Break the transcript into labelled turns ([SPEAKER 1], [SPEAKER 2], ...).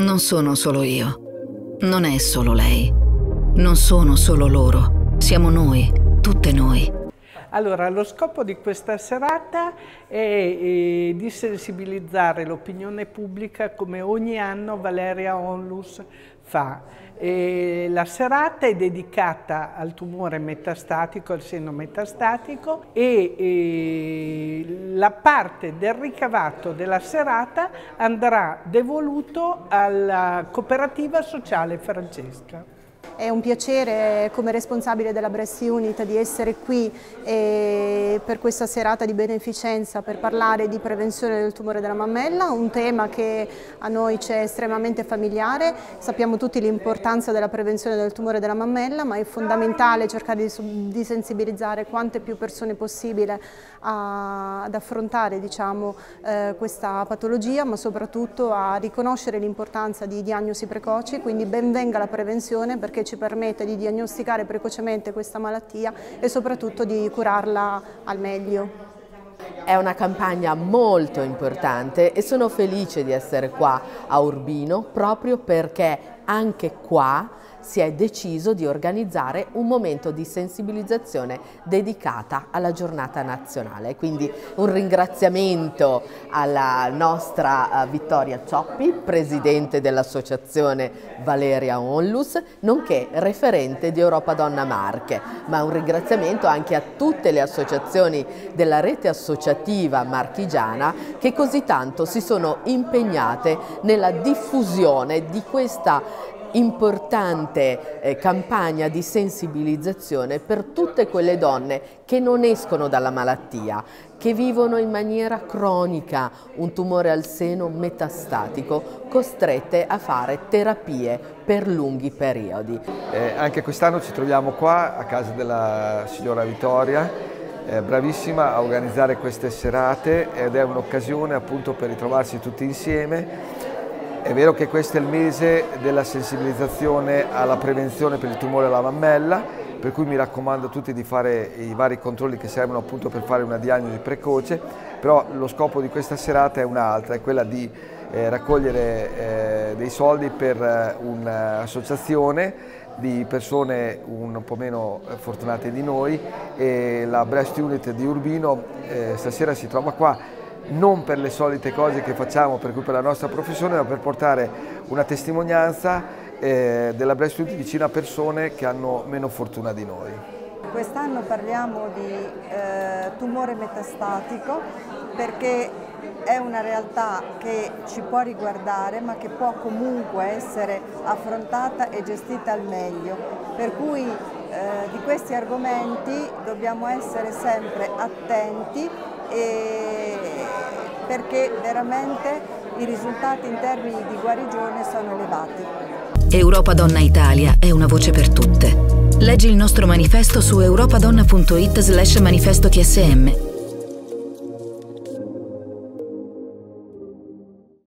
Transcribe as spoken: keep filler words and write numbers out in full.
[SPEAKER 1] Non sono solo io, non è solo lei, non sono solo loro, siamo noi, tutte noi.
[SPEAKER 2] Allora, lo scopo di questa serata è, è di sensibilizzare l'opinione pubblica come ogni anno Valeria Onlus fa. E la serata è dedicata al tumore metastatico, al seno metastatico e, e la parte del ricavato della serata andrà devoluto alla Cooperativa Sociale Francesca.
[SPEAKER 3] È un piacere come responsabile della Breast Unit di essere qui eh, per questa serata di beneficenza per parlare di prevenzione del tumore della mammella, un tema che a noi ci è estremamente familiare. Sappiamo tutti l'importanza della prevenzione del tumore della mammella, ma è fondamentale cercare di, di sensibilizzare quante più persone possibile a, ad affrontare diciamo, eh, questa patologia, ma soprattutto a riconoscere l'importanza di diagnosi precoci, quindi ben venga la prevenzione perché ci permette di diagnosticare precocemente questa malattia e soprattutto di curarla al meglio.
[SPEAKER 4] È una campagna molto importante e sono felice di essere qua a Urbino proprio perché anche qua si è deciso di organizzare un momento di sensibilizzazione dedicata alla giornata nazionale. Quindi un ringraziamento alla nostra Vittoria Cioppi, presidente dell'associazione Valeria Onlus, nonché referente di Europa Donna Marche, ma un ringraziamento anche a tutte le associazioni della rete associativa marchigiana che così tanto si sono impegnate nella diffusione di questa importante eh, campagna di sensibilizzazione per tutte quelle donne che non escono dalla malattia, che vivono in maniera cronica un tumore al seno metastatico, costrette a fare terapie per lunghi periodi.
[SPEAKER 5] Eh, anche quest'anno ci troviamo qua a casa della signora Vittoria, eh, bravissima a organizzare queste serate ed è un'occasione appunto per ritrovarsi tutti insieme. È vero che questo è il mese della sensibilizzazione alla prevenzione per il tumore alla mammella, per cui mi raccomando a tutti di fare i vari controlli che servono appunto per fare una diagnosi precoce, però lo scopo di questa serata è un'altra, è quella di eh, raccogliere eh, dei soldi per eh, un'associazione di persone un po' meno fortunate di noi e la Breast Unit di Urbino eh, stasera si trova qua. Non per le solite cose che facciamo, per cui per la nostra professione, ma per portare una testimonianza eh, della Breast Unit vicino a persone che hanno meno fortuna di noi.
[SPEAKER 6] Quest'anno parliamo di eh, tumore metastatico perché è una realtà che ci può riguardare ma che può comunque essere affrontata e gestita al meglio. Per cui eh, di questi argomenti dobbiamo essere sempre attenti e perché veramente i risultati in termini di guarigione sono elevati.
[SPEAKER 1] Europa Donna Italia è una voce per tutte. Leggi il nostro manifesto su europadonna punto it slash manifesto T S M.